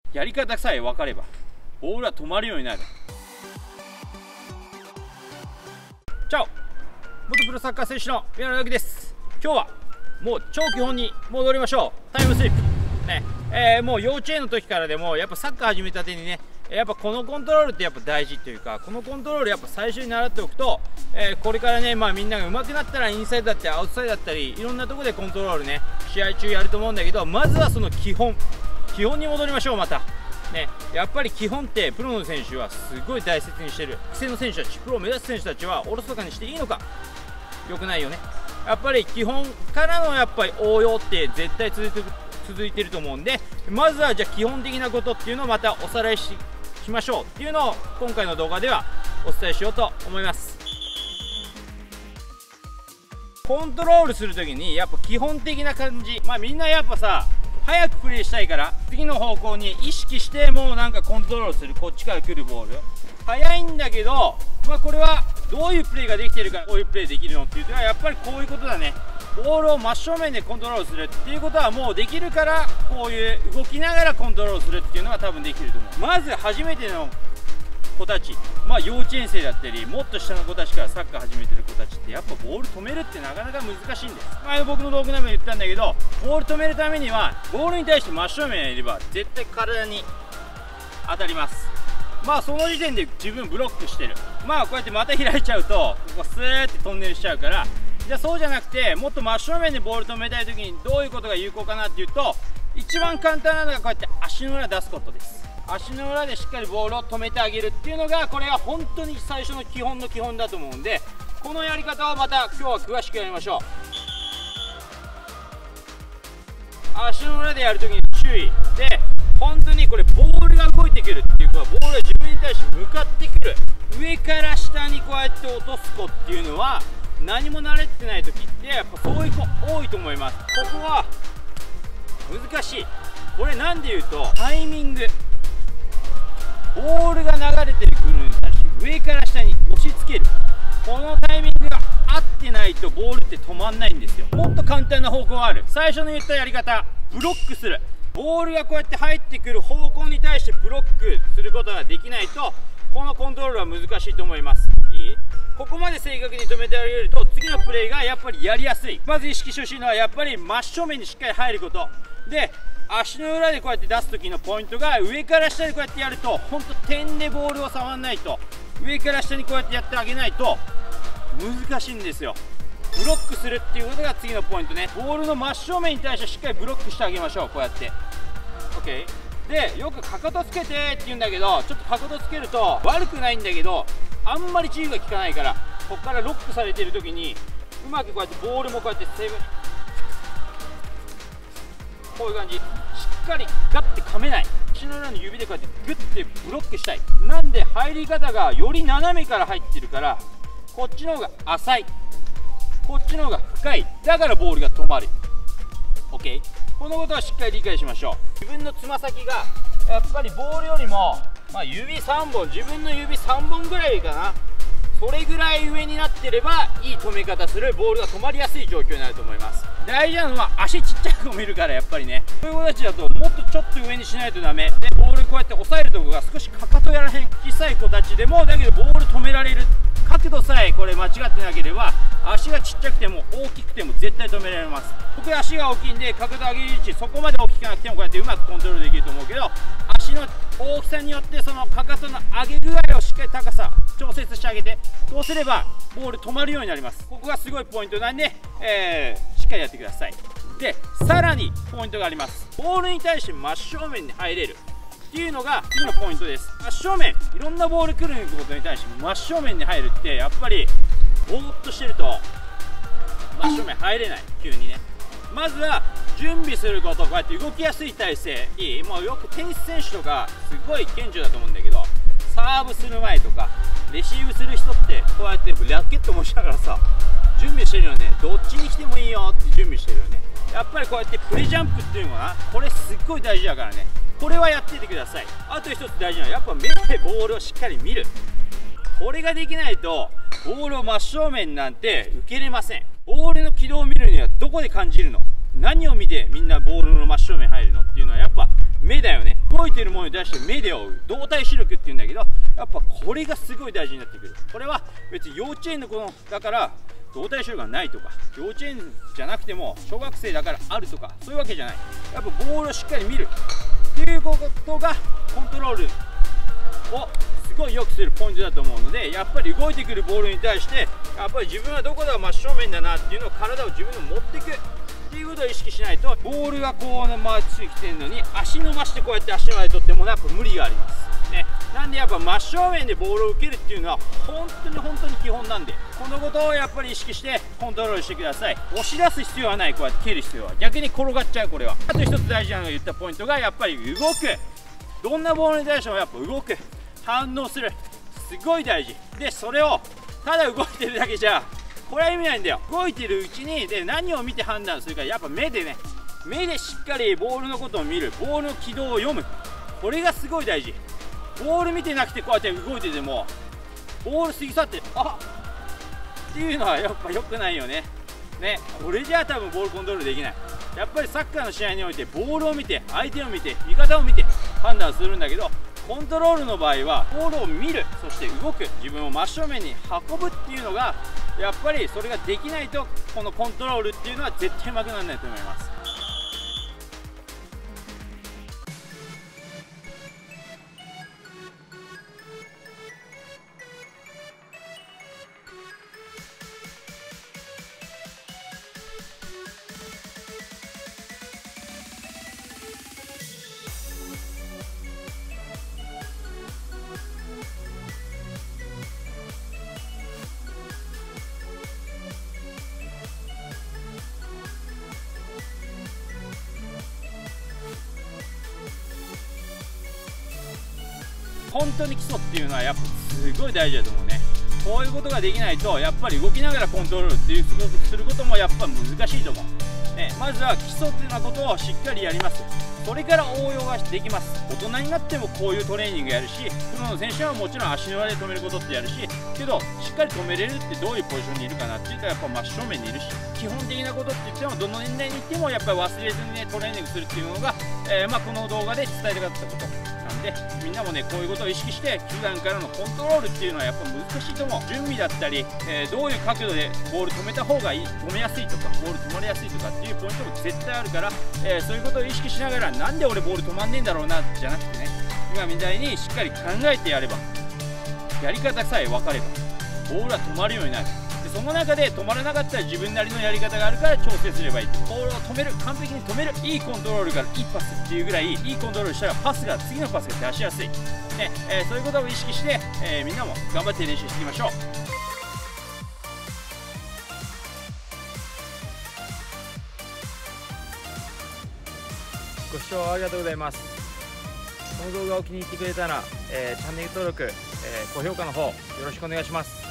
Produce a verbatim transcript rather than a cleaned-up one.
やり方さえ分かればボールは止まるようになる。チャオ、元プロサッカー選手の宮野直樹です。今日はもう超基本に戻りましょう。タイムスリップね、えー、もう幼稚園の時からでもやっぱサッカー始めたてにね、やっぱこのコントロールってやっぱ大事っていうか、このコントロールやっぱ最初に習っておくと、えー、これからね、まあみんなが上手くなったらインサイドだったりアウトサイドだったりいろんなところでコントロールね、試合中やると思うんだけど、まずはその基本基本に戻りましょう。またね、やっぱり基本ってプロの選手はすごい大切にしてる。既成の選手たち、プロを目指す選手たちはおろそかにしていいのか、良くないよね。やっぱり基本からのやっぱり応用って絶対続いて続いてると思うんで、まずはじゃあ基本的なことっていうのをまたおさらいししましょうっていうのを今回の動画ではお伝えしようと思います。コントロールするときにやっぱ基本的な感じ、まあみんなやっぱさ早くプレーしたいから次の方向に意識してもうなんかコントロールする、こっちから来るボール早いんだけど、まあこれはどういうプレーができてるからこういうプレーできるのっていうと、やっぱりこういうことだね。ボールを真正面でコントロールするっていうことはもうできるから、こういう動きながらコントロールするっていうのが多分できると思う。まず初めての子たち、まあ幼稚園生だったりもっと下の子たちからサッカー始めてる子たちってやっぱボール止めるってなかなか難しいんです。前の僕の動画でも言ったんだけど、ボール止めるためにはボールに対して真正面にいれば絶対体に当たります。まあその時点で自分ブロックしてる。まあこうやってまた開いちゃうとここスーってトンネルしちゃうから、じゃあそうじゃなくてもっと真正面でボール止めたい時にどういうことが有効かなっていうと、一番簡単なのがこうやって足の裏出すことです。足の裏でしっかりボールを止めてあげるっていうのが、これは本当に最初の基本の基本だと思うんで、このやり方をまた今日は詳しくやりましょう。足の裏でやるときに注意で、本当にこれボールが動いてくるっていうか、ボールが自分に対して向かってくる、上から下にこうやって落とす子っていうのは何も慣れてない時ってやっぱそういう子多いと思います。ここは難しい。これなんで言うとタイミング、ボールが流れてくるのに対して上から下に押し付ける、このタイミングが合ってないとボールって止まんないんですよ。もっと簡単な方法がある。最初の言ったやり方、ブロックする。ボールがこうやって入ってくる方向に対してブロックすることができないと、このコントロールは難しいと思います。いい？ここまで正確に止めてあげると次のプレーがやっぱりやりやすい。まず意識してほしいのはやっぱり真正面にしっかり入ることで、足の裏でこうやって出す時のポイントが上から下でこうやってやると、ほんと点でボールを触らないと、上から下にこうやってやってあげないと難しいんですよ。ブロックするっていうことが次のポイントね。ボールの真正面に対してしっかりブロックしてあげましょう。こうやって OK で、よくかかとつけてって言うんだけど、ちょっとかかとつけると悪くないんだけどあんまり自由が利かないから、ここからロックされている時にうまくこうやってボールもこうやってセーブ、こういう感じ、しっかりガッて噛めない、足の裏の指でこうやってグッてブロックしたい。なんで入り方がより斜めから入ってるから、こっちの方が浅い、こっちの方が深い、だからボールが止まる。 OK、 このことはしっかり理解しましょう。自分のつま先がやっぱりボールよりも、まあ、指さんぼん、自分の指さんぼんぐらいかな、それぐらい上になってればいい止め方する、ボールが止まりやすい状況になると思います。大事なのは足ちっちゃい子もいるからやっぱりね、そういう子たちだともっとちょっと上にしないとダメで、ボールこうやって押さえるところが少しかかとやらへん小さい子たちでもだけどボール止められる、角度さえこれ間違ってなければ、足がちっちゃくても大きくても絶対止められます。僕足が大きいんで角度上げる位置そこまで大きくなくてもこうやってうまくコントロールできると思うけど、足の大きさによってそのかかとの上げ具合をしっかり高さ調節してあげて、そうすればボール止まるようになります。ここがすごいポイントなんで、えー、しっかりやってください。でさらにポイントがあります。ボールに対して真正面に入れるっていうのが次のポイントです。真正面、いろんなボール来ることに対して真正面に入るってやっぱりぼーっとしてると真正面入れない、急にね。まずは準備すること、こうやって動きやすい体勢、いい、もうよくテニス選手とかすごい顕著だと思うんだけど、サーブする前とかレシーブする人ってこうやってラケット持ちながらさ準備してるよね。どっちに来てもいいよって準備してるよね。やっぱりこうやってプレジャンプっていうのかな、これすっごい大事だからね、これはやっててください。あと一つ大事なのはやっぱ目でボールをしっかり見る、これができないとボールを真正面なんて受けれません。ボールの軌道を見るにはどこで感じるの、何を見てみんなボールの真正面入るのっていうのはやっぱ目だよね。動いてるものに対して目で追う動体視力っていうんだけど、やっぱこれがすごい大事になってくる。これは別に幼稚園の子のだから動体視力がないとか、幼稚園じゃなくても小学生だからあるとか、そういうわけじゃない。やっぱボールをしっかり見るっていうことがコントロールをすごい良くするポイントだと思うので、やっぱり動いてくるボールに対してやっぱり自分はどこだ真正面だなっていうのを体を自分の持っていくっていうことを意識しないと、ボールがこう回ってきてるのに足伸ばしてこうやって足まで取ってもやっぱ無理がありますね。なんでやっぱ真正面でボールを受けるっていうのは本当に本当に基本なんで、このことをやっぱり意識してコントロールしてください。押し出す必要はない。こうやって蹴る必要は、逆に転がっちゃう。これはあと一つ大事なのが言ったポイントがやっぱり動く。どんなボールに対してもやっぱ動く、反応する、すごい大事で、それをただ動いてるだけじゃこれは意味ないんだよ。動いてるうちにで何を見て判断するか、やっぱ目でね、目でしっかりボールのことを見る、ボールの軌道を読む、これがすごい大事。ボール見てなくてこうやって動いててもボール過ぎ去ってあっっていうのはやっぱ良くないよね。ね、これじゃあ多分ボールコントロールできない。やっぱりサッカーの試合においてボールを見て、相手を見て、味方を見て判断するんだけど、コントロールの場合はボールを見る、そして動く、自分を真正面に運ぶっていうのがやっぱりそれができないとこのコントロールっていうのは絶対うまくならないと思います。本当に基礎っていうのはやっぱすごい大事だと思うね。こういうことができないとやっぱり動きながらコントロールっていうすることもやっぱ難しいと思う、ね、まずは基礎っていうようなことをしっかりやります。それから応用ができます。大人になってもこういうトレーニングやるし、プロの選手はもちろん足の裏で止めることってやるし、けどしっかり止めれるってどういうポジションにいるかなっていうとやっぱ真正面にいるし、基本的なことって言ってもどの年代に行ってもやっぱり忘れずにねトレーニングするっていうのが、えー、まあこの動画で伝えたかったことなんで、みんなもねこういうことを意識して普段からのコントロールっていうのはやっぱ難しいと思う。準備だったり、えー、どういう角度でボール止めた方がいい、止めやすいとかボール止まりやすいとかっていうポイントも絶対あるから、えー、そういうことを意識しながら、なんで俺ボール止まんねえんだろうなじゃなくてね、今みたいにしっかり考えてやれば、やり方さえ分かればボールは止まるようになる。でその中で止まらなかったら自分なりのやり方があるから調整すればいい。ボールを止める、完璧に止める、いいコントロールからいいパスっていうぐらいいいコントロールしたらパスが次のパスが出しやすい、ねえー、そういうことを意識して、えー、みんなも頑張って練習していきましょう。ご視聴ありがとうございます。この動画を気に入ってくれたら、えー、チャンネル登録、えー、高評価の方よろしくお願いします。